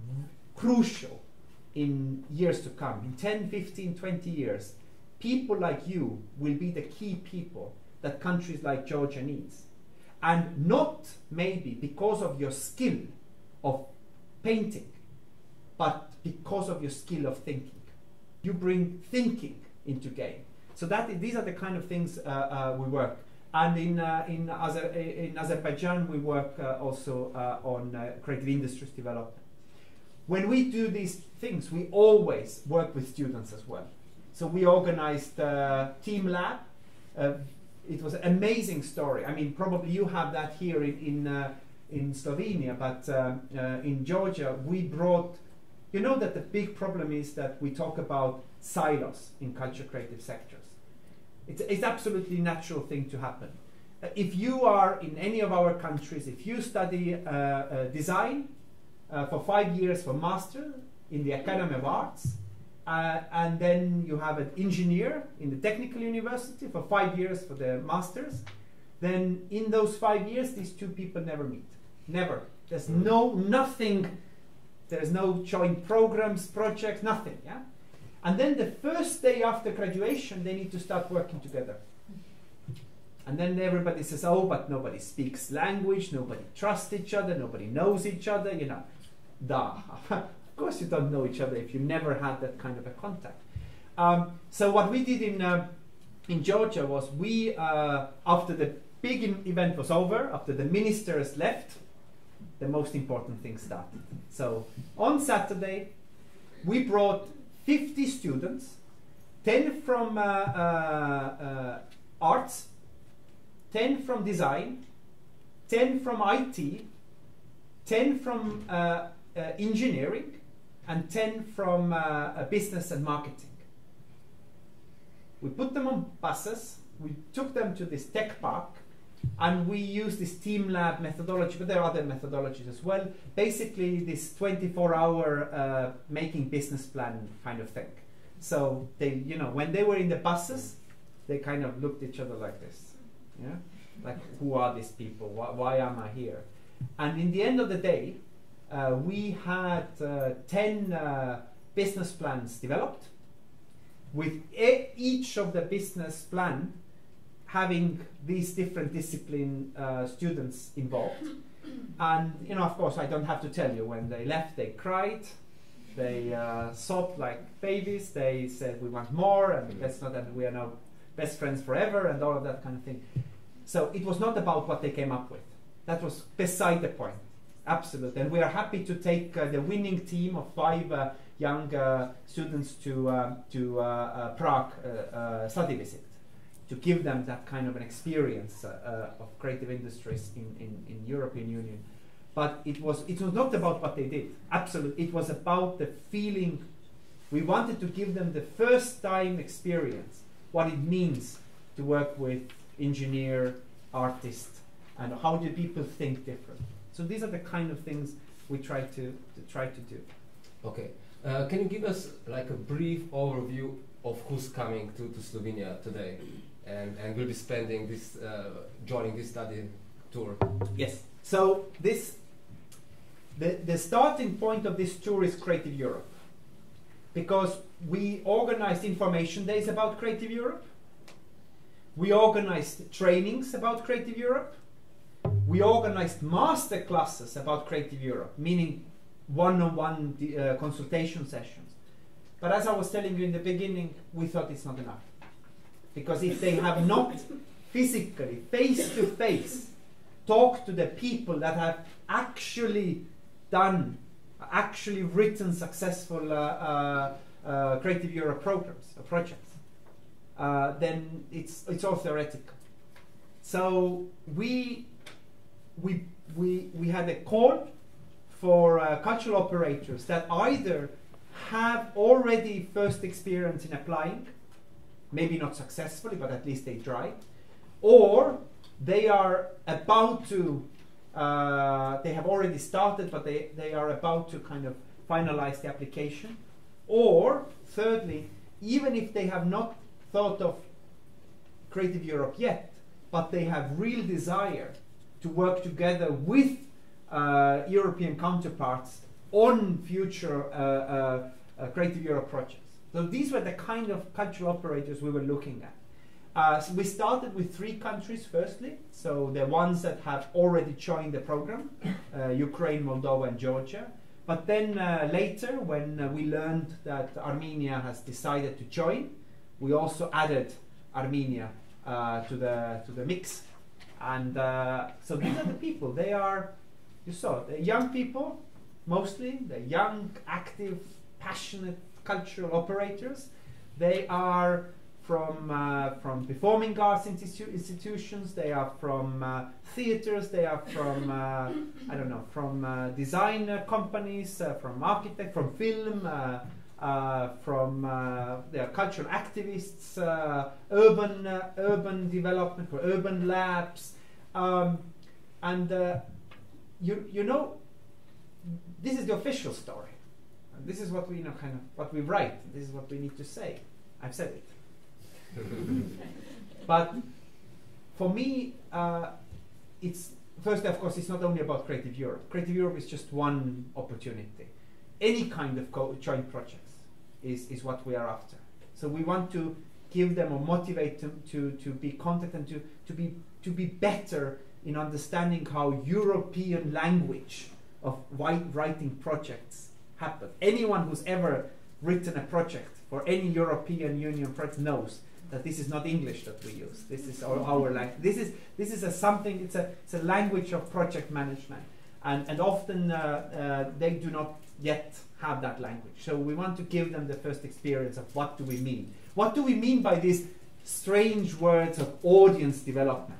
crucial in years to come. In ten, fifteen, twenty years, people like you will be the key people that countries like Georgia needs. And not maybe because of your skill of painting, but because of your skill of thinking. You bring thinking into game. So that is, these are the kind of things uh, uh, we work. And in, uh, in, Azer in Azerbaijan, we work uh, also uh, on uh, creative industries development. When we do these things, we always work with students as well. So we organized uh, Team Lab. Uh, it was an amazing story. I mean, probably you have that here in, in, uh, in Slovenia, but uh, uh, in Georgia, we brought, you know that the big problem is that we talk about silos in culture creative sectors. It's, it's absolutely natural thing to happen. Uh, if you are in any of our countries, if you study uh, uh, design uh, for five years for master in the Academy of Arts, uh, and then you have an engineer in the technical university for five years for the masters, then in those five years, these two people never meet. Never. There's no, nothing, there's no joint programs, projects, nothing, yeah? And then the first day after graduation, they need to start working together. And then everybody says, oh, but nobody speaks language, nobody trusts each other, nobody knows each other, you know. Duh. Of course you don't know each other if you never had that kind of a contact. Um, so what we did in, uh, in Georgia was we, uh, after the big event was over, after the ministers left, the most important thing started. So on Saturday, we brought fifty students, ten from uh, uh, uh, arts, ten from design, ten from I T, ten from uh, uh, engineering, and ten from uh, uh, business and marketing. We put them on buses, we took them to this tech park, and we used this Team Lab methodology, but there are other methodologies as well. Basically, this twenty-four hour uh, making business plan kind of thing. So they, you know, when they were in the buses, they kind of looked at each other like this, yeah, like who are these people? Why, why am I here? And in the end of the day, uh, we had uh, ten uh, business plans developed, with e each of the business plan having these different discipline uh, students involved. And, you know, of course, I don't have to tell you, when they left, they cried, they uh, sobbed like babies, they said, we want more, and that's not that we are now best friends forever, and all of that kind of thing. So it was not about what they came up with. That was beside the point, absolutely. And we are happy to take uh, the winning team of five uh, young uh, students to, uh, to uh, uh, Prague uh, uh, study visit, to give them that kind of an experience uh, uh, of creative industries in, in, in European Union. But it was, it was not about what they did, absolutely. It was about the feeling. We wanted to give them the first time experience, what it means to work with engineer, artist, and how do people think different. So these are the kind of things we try to, to try to do. Okay, uh, can you give us like a brief overview of who's coming to, to Slovenia today? And, and will be spending this, uh, joining this study tour. Yes. So this, the, the starting point of this tour is Creative Europe, because we organized information days about Creative Europe. We organized trainings about Creative Europe. We organized master classes about Creative Europe, meaning one-on-one uh, consultation sessions. But as I was telling you in the beginning, we thought it's not enough. Because if they have not physically, face-to-face, talked to the people that have actually done, actually written successful uh, uh, uh, Creative Europe programs or projects, uh, then it's, it's all theoretical. So we, we, we, we had a call for uh, cultural operators that either have already first experience in applying, maybe not successfully, but at least they tried, or they are about to, uh, they have already started, but they, they are about to kind of finalize the application, or thirdly, even if they have not thought of Creative Europe yet, but they have real desire to work together with uh, European counterparts on future uh, uh, uh, Creative Europe projects. So these were the kind of cultural operators we were looking at. Uh, so we started with three countries firstly, so the ones that have already joined the program, uh, Ukraine, Moldova and Georgia. But then uh, later, when uh, we learned that Armenia has decided to join, we also added Armenia uh, to the to the mix. And uh, so these are the people. They are, you saw, they're young people, mostly. They're young, active, passionate cultural operators. They are from uh, from performing arts institu institutions. They are from uh, theaters. They are from uh, I don't know, from uh, design uh, companies, uh, from architect, from film, uh, uh, from uh, they are cultural activists, uh, urban uh, urban development, for urban labs, um, and uh, you you know, this is the official story. And this is what we you know kind of what we write. This is what we need to say. I've said it. But for me, uh, it's first, of course, it's not only about Creative Europe. Creative Europe is just one opportunity. Any kind of co joint projects is, is what we are after. So we want to give them or motivate them to, to be content and to, to, be, to be better in understanding how European language of writing projects happen. Anyone who's ever written a project for any European Union project knows that this is not English that we use. This is our, our language. This is this is a something. It's a it's a language of project management, and and often uh, uh, they do not yet have that language. So we want to give them the first experience of what do we mean. What do we mean by these strange words of audience development?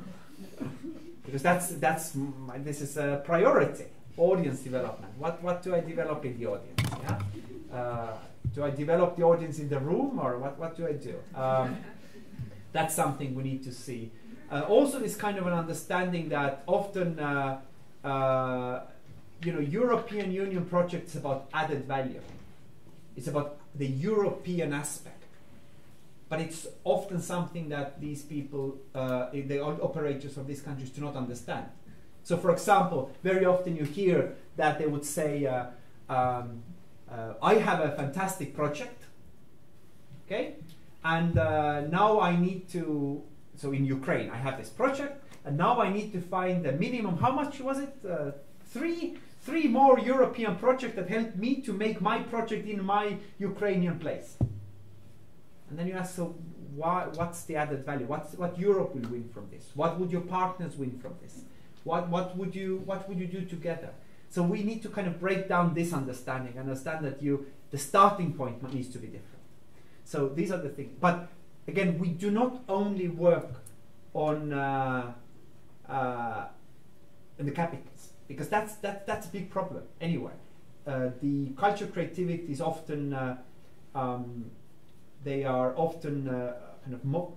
Because that's that's my, this is a priority. Audience development. What what do I develop in the audience? Yeah. Uh, Do I develop the audience in the room, or what, what do I do? Um, that's something we need to see. Uh, also, this kind of an understanding that often, uh, uh, you know, European Union projects about added value. It's about the European aspect. But it's often something that these people, uh, the operators of these countries do not understand. So, for example, very often you hear that they would say, uh, um, Uh, I have a fantastic project, okay, and uh, now I need to, so in Ukraine I have this project, and now I need to find the minimum, how much was it, uh, three, three more European projects that help me to make my project in my Ukrainian place. And then you ask, so why, what's the added value? What's, what Europe will win from this? What would your partners win from this? What, what, would you, what would you do together? So we need to kind of break down this understanding, understand that you, the starting point needs to be different. So these are the things. But again, we do not only work on uh, uh, in the capitals, because that's that that's a big problem anyway. Uh, the culture creativity is often uh, um, they are often uh, kind of more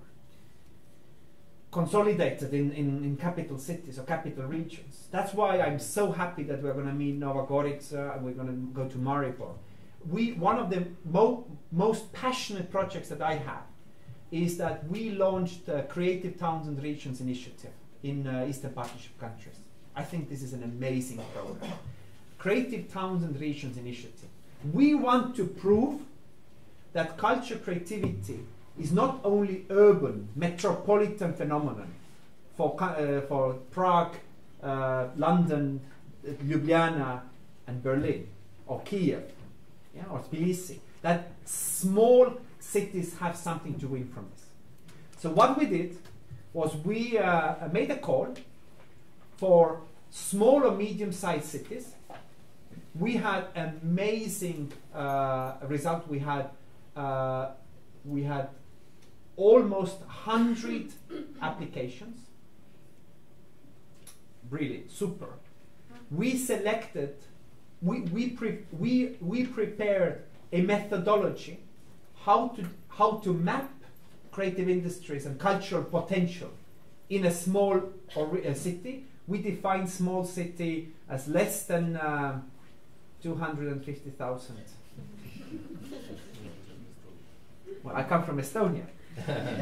consolidated in, in, in capital cities or capital regions. That's why I'm so happy that we're going to meet Nova Gorica and we're going to go to Maribor. We, one of the mo most passionate projects that I have is that we launched a Creative Towns and Regions initiative in uh, Eastern Partnership countries. I think this is an amazing program. Creative Towns and Regions initiative. We want to prove that culture creativity is not only urban, metropolitan phenomenon for, uh, for Prague, uh, London, uh, Ljubljana and Berlin, or Kiev, yeah, or Tbilisi. That small cities have something to win from this. So what we did was we uh, made a call for small or medium-sized cities. We had amazing uh, result. We had uh, we had almost one hundred applications. Really super. We selected. We we pre we we prepared a methodology how to how to map creative industries and cultural potential in a small or a city. We define small city as less than uh, two hundred fifty thousand. Well, I come from Estonia,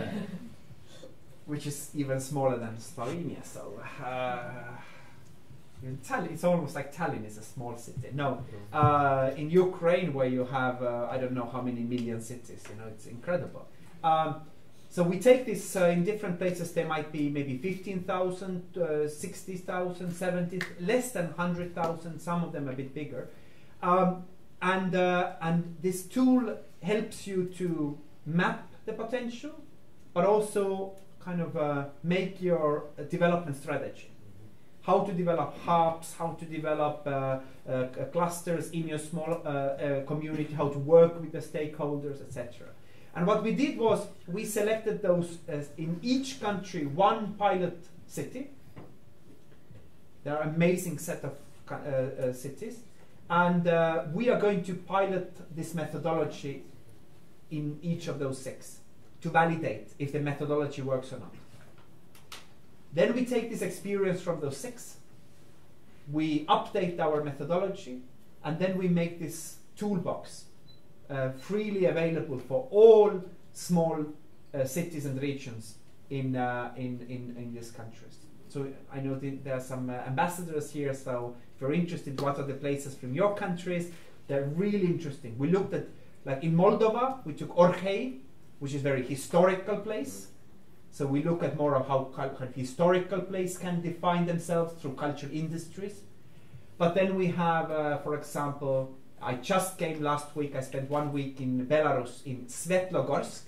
which is even smaller than Slovenia. So, uh, in Tallinn, it's almost like Tallinn is a small city. No, uh, in Ukraine, where you have uh, I don't know how many million cities, you know, it's incredible. Um, so we take this uh, in different places. There might be maybe fifteen thousand, uh, sixty thousand, seventy, less than one hundred thousand. Some of them a bit bigger, um, and uh, and this tool helps you to map the potential, but also kind of uh, make your uh, development strategy. How to develop hubs, how to develop uh, uh, clusters in your small uh, uh, community, how to work with the stakeholders, et cetera. And what we did was we selected those as in each country one pilot city. There are amazing set of uh, uh, cities, and uh, we are going to pilot this methodology in each of those six to validate if the methodology works or not. Then we take this experience from those six, we update our methodology, and then we make this toolbox uh, freely available for all small uh, cities and regions in, uh, in, in, in these countries. So I know th there are some uh, ambassadors here, so if you're interested, what are the places from your countries? They're really interesting. We looked at, like in Moldova, we took Orhei, which is a very historical place. So we look at more of how a historical place can define themselves through cultural industries. But then we have, uh, for example, I just came last week, I spent one week in Belarus, in Svetlogorsk.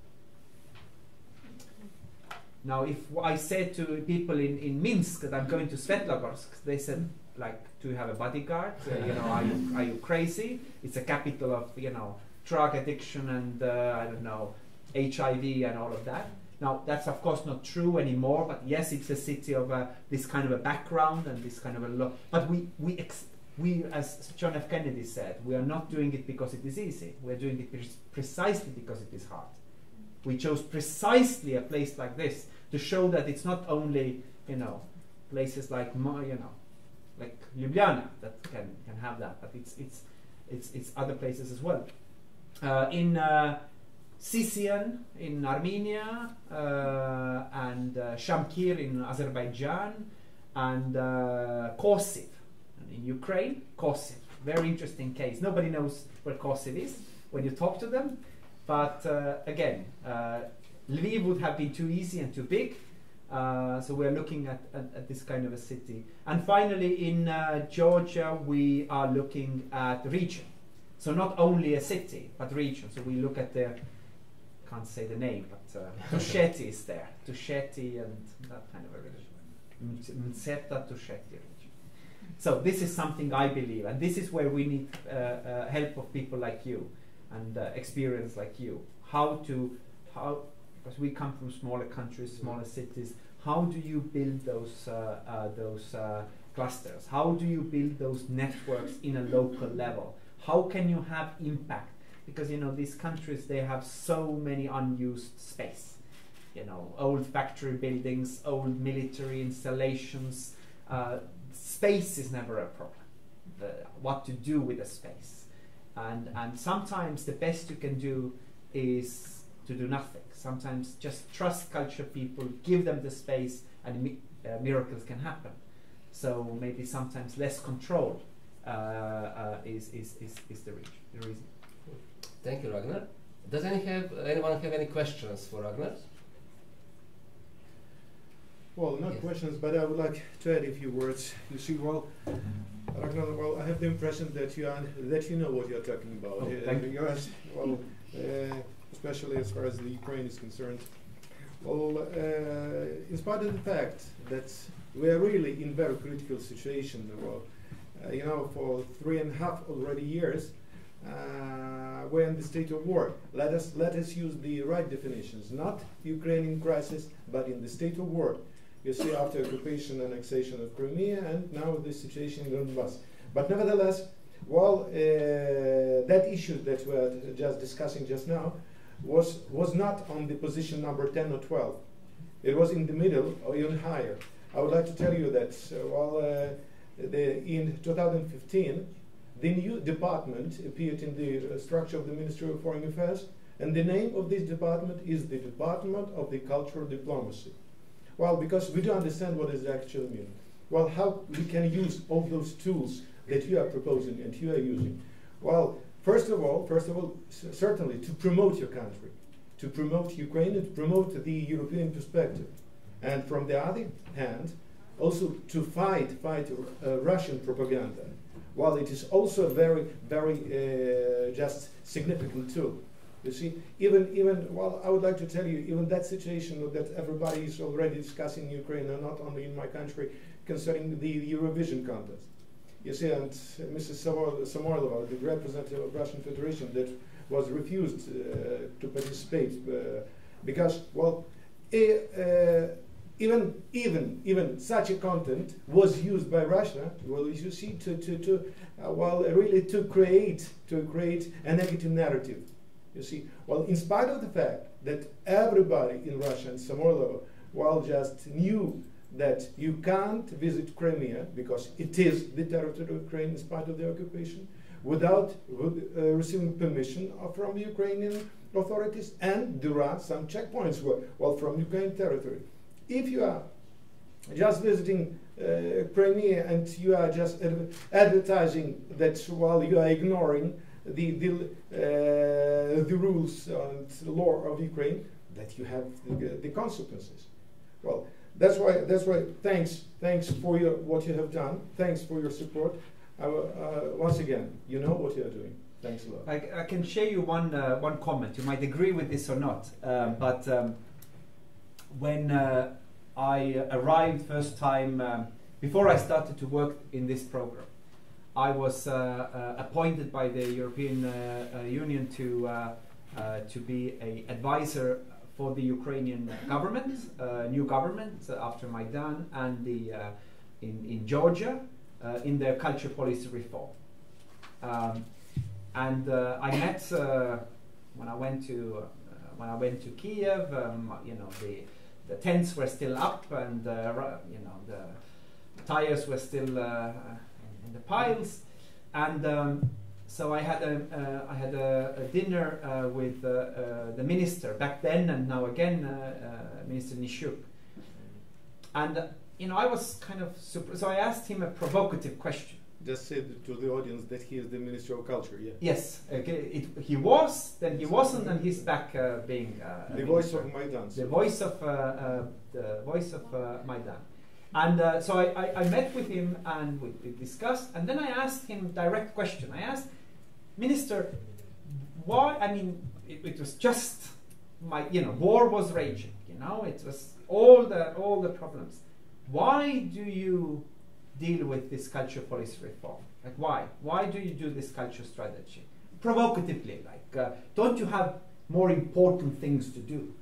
Now, if I said to people in, in Minsk that I'm going to Svetlogorsk, they said, like, do you have a bodyguard? Uh, you know, are you, are you crazy? It's a capital of, you know, drug addiction and, uh, I don't know, H I V and all of that. Now, that's of course not true anymore, but yes, it's a city of uh, this kind of a background and this kind of a lo but we, we, ex we, as John F. Kennedy said, we are not doing it because it is easy. We're doing it pre precisely because it is hard. We chose precisely a place like this to show that it's not only, you know, places like, you know, like Ljubljana that can, can have that, but it's, it's, it's, it's other places as well. Uh, in uh, Sisian in Armenia, uh, and uh, Shamkir in Azerbaijan, and uh, Kosiv in Ukraine. Kosiv, very interesting case. Nobody knows where Kosiv is when you talk to them, but uh, again, uh, Lviv would have been too easy and too big, uh, so we're looking at, at, at this kind of a city. And finally, in uh, Georgia, we are looking at region. So not only a city, but region. So we look at the, can't say the name, but uh, Tusheti is there. Tusheti and that kind of a region. Mtseta Tusheti region. So this is something I believe, and this is where we need uh, uh, help of people like you and uh, experience like you. How to, how, because we come from smaller countries, smaller cities, how do you build those, uh, uh, those uh, clusters? How do you build those networks in a local level? How can you have impact? Because, you know, these countries, they have so many unused space. You know, old factory buildings, old military installations. Uh, space is never a problem. The, what to do with the space. And, and sometimes the best you can do is to do nothing. Sometimes just trust culture people, give them the space, and mi uh, miracles can happen. So maybe sometimes less control Uh, uh, is, is, is, is the, reach, the reason. Thank you, Ragnar. Does any have, anyone have any questions for Ragnar? Well, not yes. questions, but I would like to add a few words. You see, well, Ragnar, well, I have the impression that you, are, that you know what you're talking about. Oh, uh, thank you. Yes, well, uh, especially as far as the Ukraine is concerned. Well, uh, in spite of the fact that we are really in very critical situation, well, Uh, you know, for three and a half already years, uh, we're in the state of war. Let us let us use the right definitions, not Ukrainian crisis, but in the state of war. You see, after occupation and annexation of Crimea, and now the situation in Donbass. But nevertheless, well, uh, that issue that we're just discussing just now was was not on the position number ten or twelve. It was in the middle or even higher. I would like to tell you that, uh, well. Uh, The, in two thousand fifteen, the new department appeared in the uh, structure of the Ministry of Foreign Affairs, and the name of this department is the Department of the Cultural Diplomacy. Well, because we do understand what does it actually mean. well, how we can use all those tools that you are proposing and you are using. Well, first of all, first of all, certainly to promote your country, to promote Ukraine and to promote the European perspective. And from the other hand, also to fight, fight uh, Russian propaganda. Well, it is also a very, very uh, just significant tool. You see, even, even, well, I would like to tell you, even that situation that everybody is already discussing in Ukraine, and not only in my country, concerning the Eurovision contest. You see, and uh, Missus Samoylova, the representative of Russian Federation, that was refused uh, to participate uh, because, well, uh, even, even, even such a content was used by Russia, well, you see, to, to, to uh, well, really to create, to create a negative narrative. You see, well, in spite of the fact that everybody in Russia and Samoylova, well, just knew that you can't visit Crimea because it is the territory of Ukraine in spite of the occupation, without uh, receiving permission from Ukrainian authorities, and there are some checkpoints where, well, from Ukrainian territory. If you are just visiting uh, Crimea and you are just adv advertising that while you are ignoring the the, uh, the rules and the law of Ukraine, that you have the, the consequences. Well, that's why. That's why. Thanks, thanks for your what you have done. Thanks for your support. Uh, uh, once again, you know what you are doing. Thanks a lot. I, I can share you one uh, one comment. You might agree with this or not, um, but um, when uh, I arrived first time, um, before I started to work in this program, I was uh, uh, appointed by the European uh, uh, Union to uh, uh, to be an advisor for the Ukrainian government, uh, new government uh, after Maidan, and the uh, in in Georgia uh, in their culture policy reform. Um, and uh, I met uh, when I went to uh, when I went to Kiev. Um, you know, the the tents were still up, and uh, you know the tires were still uh, in the piles, and um, so I had a uh, I had a, a dinner uh, with uh, uh, the minister back then, and now again, uh, uh, Minister Nishuk. And uh, you know, I was kind of super. So I asked him a provocative question. Just say to the audience that he is the Minister of Culture. Yeah. Yes, okay, it, he was. Then he wasn't, and he's back uh, being uh, the voice of Maidan. The voice of uh, uh, the voice of uh, Maidan. And uh, so I, I, I met with him, and we, we discussed. And then I asked him a direct question. I asked, Minister, why? I mean, it, it was just my, you know, war was raging. You know, it was all the all the problems. Why do you deal with this culture policy reform? Like, why? Why do you do this culture strategy? Provocatively, like, uh, don't you have more important things to do?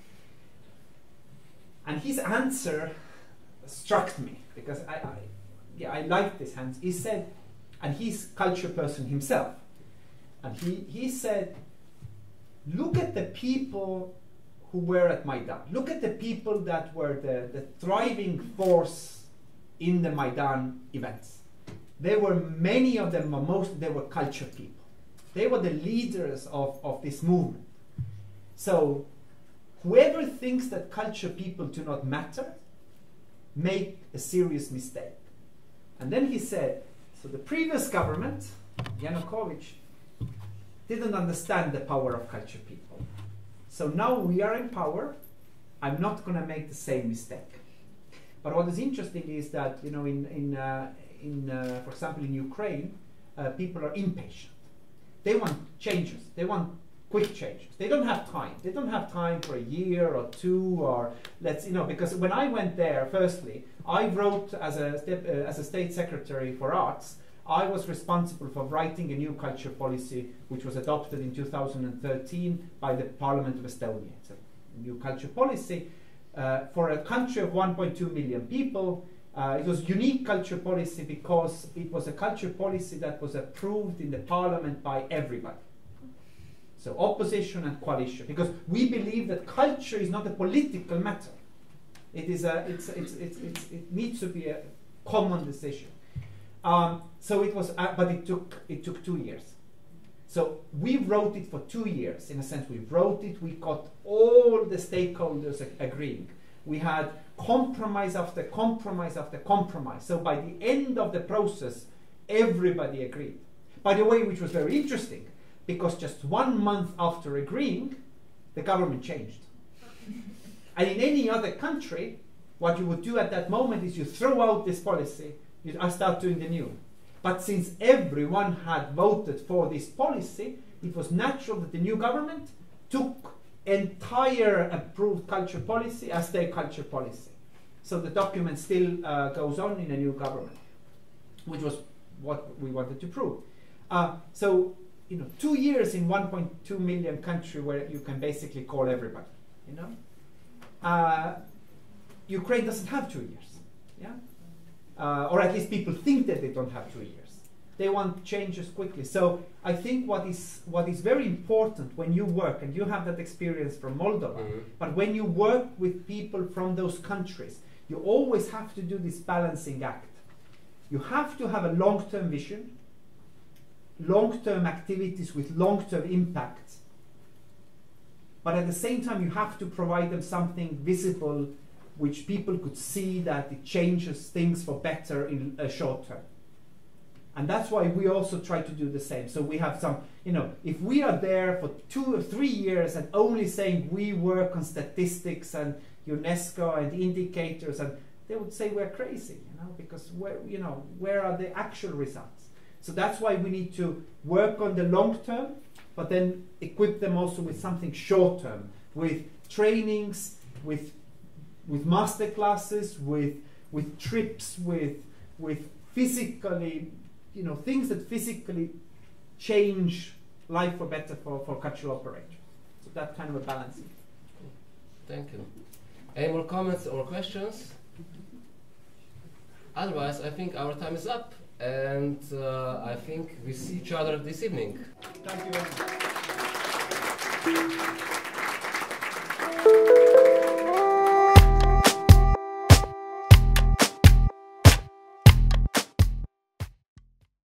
And his answer struck me, because I, I yeah, I liked this answer. He said, and he's culture person himself, and he, he said, look at the people who were at Maidan. Look at the people that were the, the thriving force in the Maidan events. There were many of them, most they were culture people. They were the leaders of, of this movement. So whoever thinks that culture people do not matter, make a serious mistake. And then he said, so the previous government, Yanukovych, didn't understand the power of culture people. So now we are in power, I'm not going to make the same mistake. But what is interesting is that, you know, in, in, uh, in uh, for example, in Ukraine, uh, people are impatient. They want changes. They want quick changes. They don't have time. They don't have time for a year or two, or let's, you know, because when I went there, firstly, I wrote as a, step, uh, as a state secretary for arts, I was responsible for writing a new culture policy which was adopted in two thousand thirteen by the Parliament of Estonia. It's a new culture policy uh, for a country of one point two million people. Uh, it was unique culture policy because it was a culture policy that was approved in the parliament by everybody. So opposition and coalition, because we believe that culture is not a political matter. It is a, it's, it's, it's, it's, it needs to be a common decision. Um, so it was, uh, but it took it took two years. So we wrote it for two years. In a sense, we wrote it. We got all the stakeholders ag agreeing. We had compromise after compromise after compromise. So by the end of the process, everybody agreed. By the way, which was very interesting, because just one month after agreeing, the government changed. And in any other country, what you would do at that moment is you throw out this policy, you start doing the new. But since everyone had voted for this policy, it was natural that the new government took entire approved culture policy as their culture policy. So the document still uh, goes on in a new government, which was what we wanted to prove. Uh, so, you know, two years in one point two million country where you can basically call everybody, you know. Uh, Ukraine doesn't have two years, yeah, uh, or at least people think that they don't have two years. They want changes quickly. So I think what is what is very important when you work, and you have that experience from Moldova, mm-hmm. but when you work with people from those countries, you always have to do this balancing act. You have to have a long-term vision, long-term activities with long-term impact, but at the same time you have to provide them something visible which people could see that it changes things for better in a short term. And that's why we also try to do the same. So we have some, you know, if we are there for two or three years and only saying we work on statistics and UNESCO and indicators, and they would say we're crazy, you know, because where, you know, where are the actual results? So that's why we need to work on the long term, but then equip them also with something short term, with trainings, with with master classes, with with trips, with with physically, you know, things that physically change life for better for, for cultural operators. So that kind of a balancing. Thank you. Any more comments or questions? Otherwise, I think our time is up, and uh, I think we see each other this evening. Thank you very much.